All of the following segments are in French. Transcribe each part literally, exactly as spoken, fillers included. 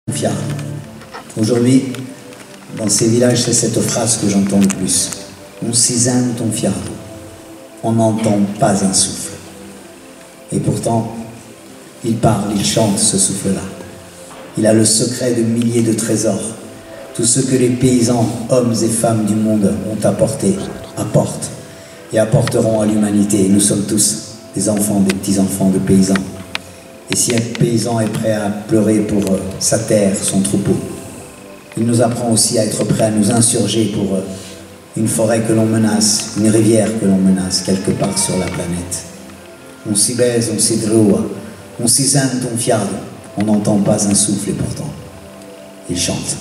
Fiard. Aujourd'hui, dans ces villages, c'est cette phrase que j'entends le plus. On cisane ton fiard. On n'entend pas un souffle. Et pourtant, il parle, il chante ce souffle-là. Il a le secret de milliers de trésors. Tout ce que les paysans, hommes et femmes du monde ont apporté, apportent et apporteront à l'humanité. Nous sommes tous des enfants, des petits-enfants de paysans. Et si un paysan est prêt à pleurer pour euh, sa terre, son troupeau, il nous apprend aussi à être prêt à nous insurger pour euh, une forêt que l'on menace, une rivière que l'on menace, quelque part sur la planète. On s'y baise, on s'y droua, on s'y zane ton fiard, on n'entend pas un souffle et pourtant, il chante.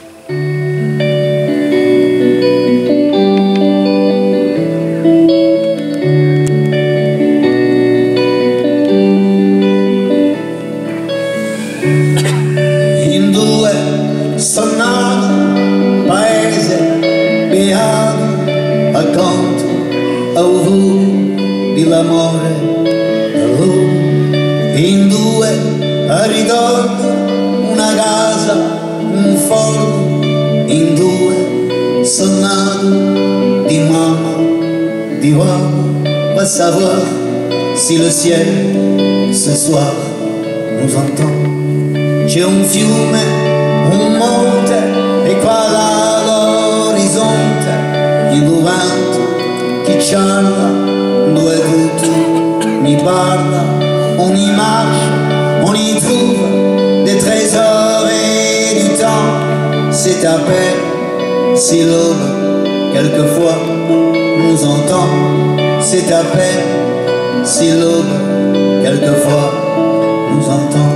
Sono nato, paese beato, accanto al volo dell'amore, in due a ricordo una casa, un forno, in due sono nato di mamma, di papà, va savoir si le ciel ce soir nous entend. C'è un fiume, un monte e qua là l'orizzonte, il vento che ciarla, dove tutto mi parla, on y marche, on y trouve des trésors et du temps, c'est à peine si l'aube quelquefois nous entend, c'est à peine si l'aube quelquefois nous entend.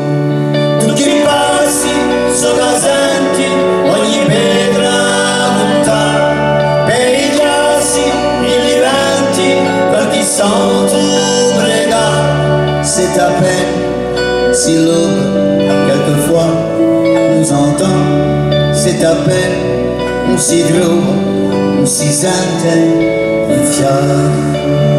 Sono senti ogni pietra lontana, per i giassi, i venti, quel qui sont tout brega. C'est à peine si l'aube, quelquefois, nous entend. C'est à peine, on s'y trouve, on s'y sente fier.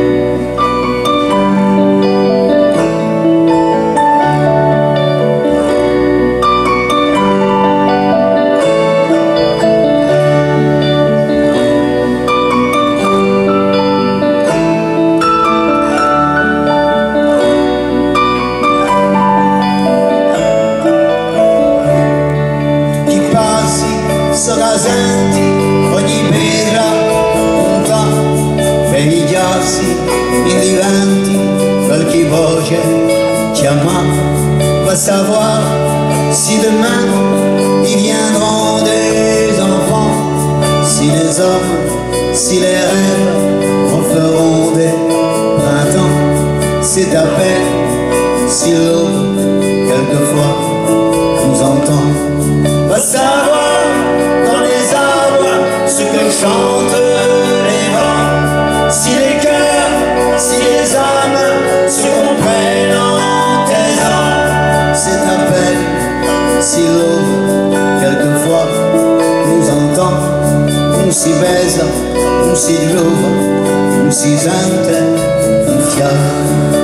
Sono senti ogni pietra lontana, per i giassi indifferenti, qualche voce chiama, va savoir si demain ils viendront des enfants, si les hommes, si les rêves referont des printemps, c'est à peine si l'aube quelquefois nous entend, va savoir ce que chantent les vents, si les cœurs, si les âmes se comprennent en tes ans, c'est à peine si l'aube quelquefois nous entend, on s'y baise, on s'y trouve, on s'y sente fier.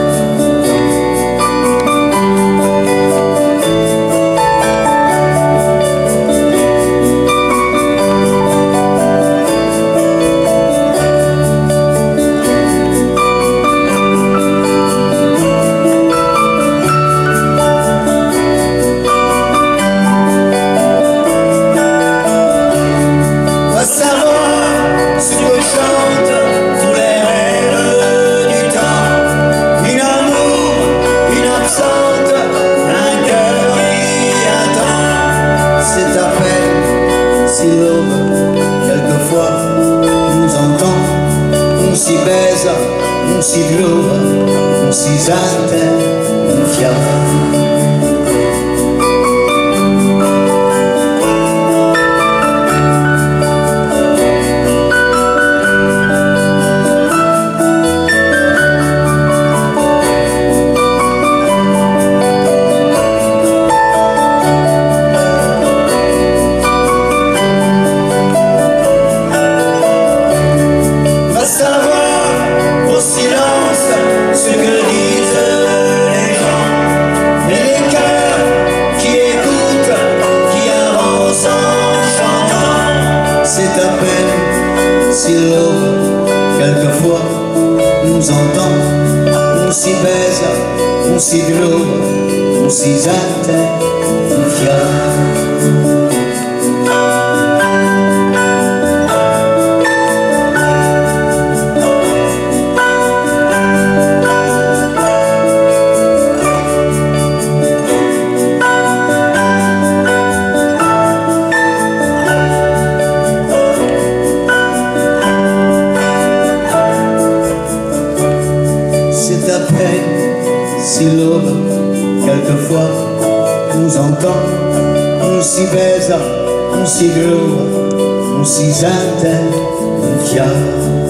Si l'aube, quelquefois, nous entend, on s'y baise, on s'y trouve, on s'y sente fier. Savoir au silence ce que disent les gens. si l'aube, quelquefois, nous entend, on s'y baise, on s'y globe, on s'y interfia. C'est à peine si l'aube, quelquefois, nous entend, on s'y baise, on s'y globe, on s'y interfia.